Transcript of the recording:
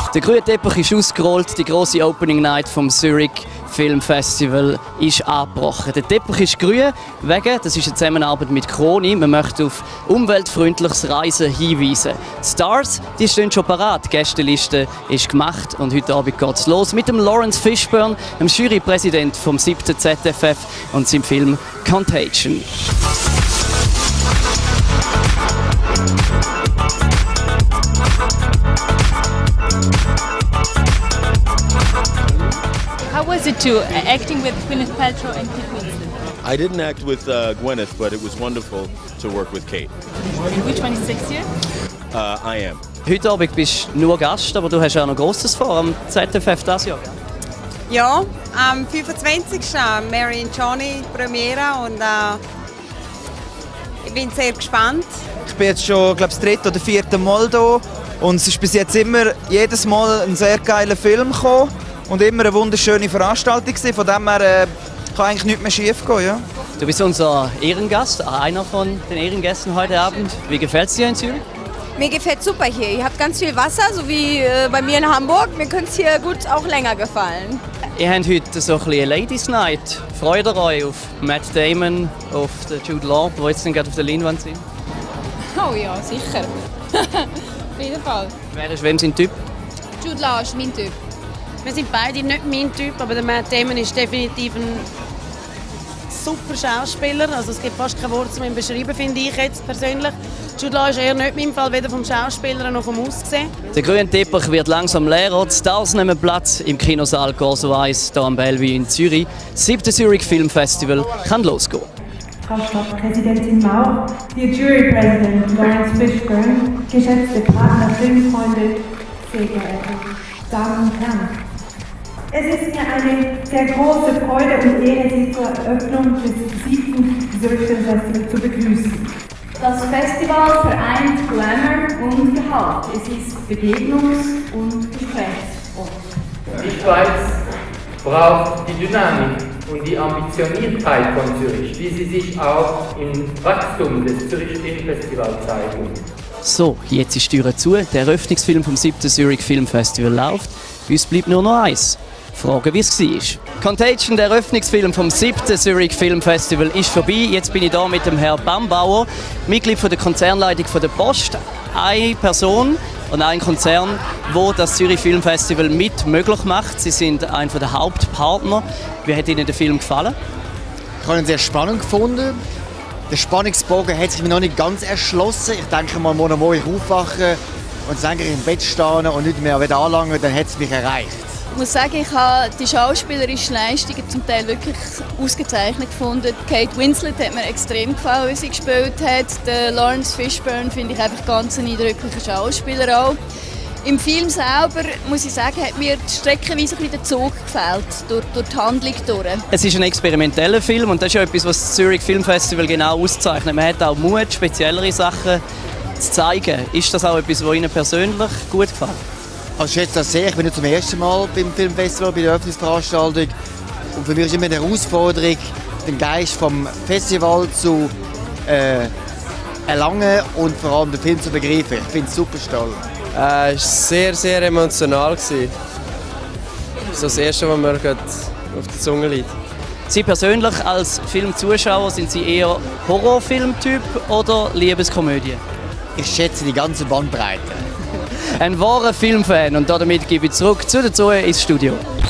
Der grüne Teppich ist ausgerollt, die grosse Opening Night vom Zurich Film Festival ist angebrochen. Der Teppich ist grün, das ist eine Zusammenarbeit mit Kroni. Man möchte auf umweltfreundliches Reisen hinweisen. Die Stars, die stehen schon parat. Die Gästeliste ist gemacht und heute Abend geht es los mit dem Lawrence Fishburne, dem Jurypräsident vom 7. ZFF und seinem Film Contagion. How was it acting with Gwyneth Paltrow and Kate Winslet? I didn't act with Gwyneth, but it was wonderful to work with Kate. And which one is sexier? I am. Heute Abend bist du nur Gast, aber du hast auch noch Grosses vor am ZFF dieses Jahr. Ja, am 25. Mary und Johnny Premiere und ich bin sehr gespannt. Ich bin jetzt schon, glaube ich, das 3. oder 4. Mal hier und es ist bis jetzt immer jedes Mal ein sehr geiler Film gekommen und immer eine wunderschöne Veranstaltung gewesen. Von dem her kann eigentlich nichts mehr schief gehen. Ja. Du bist unser Ehrengast, einer von den Ehrengästen heute Abend. Wie gefällt es dir in Zürich? Mir gefällt super hier. Ihr habt ganz viel Wasser, so wie bei mir in Hamburg. Mir könnte es hier gut auch länger gefallen. Ihr habt heute so ein bisschen Ladies Night. Freut ihr euch auf Matt Damon, auf Jude Law, die jetzt gerade auf der Leinwand sind? Oh ja, sicher. Auf jeden Fall. Wer ist wem sein Typ? Jude Law ist mein Typ. Wir sind beide nicht mein Typ, aber der Matt Damon ist definitiv ein super Schauspieler. Also es gibt fast kein Wort zu ihm beschreiben, finde ich jetzt persönlich. Jude Law ist eher nicht mein Fall, weder vom Schauspieler noch vom Aussehen. Der grüne Teppich wird langsam leerer. Die Stars nehmen Platz im Kinosaal Corso 1 hier am Bellevue in Zürich. Das 7. Zurich Film Festival kann losgehen. Frau Stadtpräsidentin Mauch, Ihr Jurypräsident Lawrence Fishburne, geschätzte Partner, Filmfreunde, sehr geehrte Damen und Herren. Es ist mir eine sehr große Freude und Ehre, Sie zur Eröffnung des 7. Zurich Film Festival zu begrüßen. Das Festival vereint Glamour und Gehalt. Es ist Begegnungs- und Gesprächsort. Die Schweiz braucht die Dynamik und die Ambitioniertheit von Zürich, wie sie sich auch im Wachstum des Zürich Filmfestivals zeigen. So, jetzt ist die Tür zu. Der Eröffnungsfilm vom 7. Zurich Film Festival läuft. Uns bleibt nur noch eins. Fragen, wie es war. Contagion, der Eröffnungsfilm vom 7. Zurich Film Festival, ist vorbei. Jetzt bin ich hier mit dem Herrn Bambauer, Mitglied von der Konzernleitung von der Post. Eine Person und ein Konzern, wo das Zurich Film Festival mit möglich macht. Sie sind einer der Hauptpartner. Wie hat Ihnen der Film gefallen? Ich habe ihn sehr spannend gefunden. Der Spannungsbogen hat sich mir noch nicht ganz erschlossen. Ich denke mal, morgen ich aufwache und dann im Bett stehen und nicht mehr anlangen, dann hat es mich erreicht. Ich muss sagen, ich habe die schauspielerischen Leistungen zum Teil wirklich ausgezeichnet gefunden. Kate Winslet hat mir extrem gefallen, wie sie gespielt hat. Der Lawrence Fishburne finde ich einfach ganz ein eindrücklicher Schauspieler auch. Im Film selber, muss ich sagen, hat mir streckenweise ein bisschen der Zug gefehlt, durch die Handlung durch. Es ist ein experimenteller Film und das ist ja etwas, was das Zurich Film Festival genau auszeichnet. Man hat auch Mut, speziellere Sachen zu zeigen. Ist das auch etwas, was Ihnen persönlich gut gefällt? Also ich schätze das sehr. Ich bin nicht zum ersten Mal beim Filmfestival, bei der Eröffnungsveranstaltung. Und für mich ist immer eine Herausforderung, den Geist vom Festival zu erlangen und vor allem den Film zu begreifen. Ich finde es super toll. Es war sehr, sehr emotional. Das ist das Erste, was mir auf der Zunge liegt. Sie persönlich als Filmzuschauer, sind Sie eher Horrorfilmtyp oder Liebeskomödie? Ich schätze die ganze Bandbreite. Ein wahrer Filmfan und damit gebe ich zurück zu der Zoe ins Studio.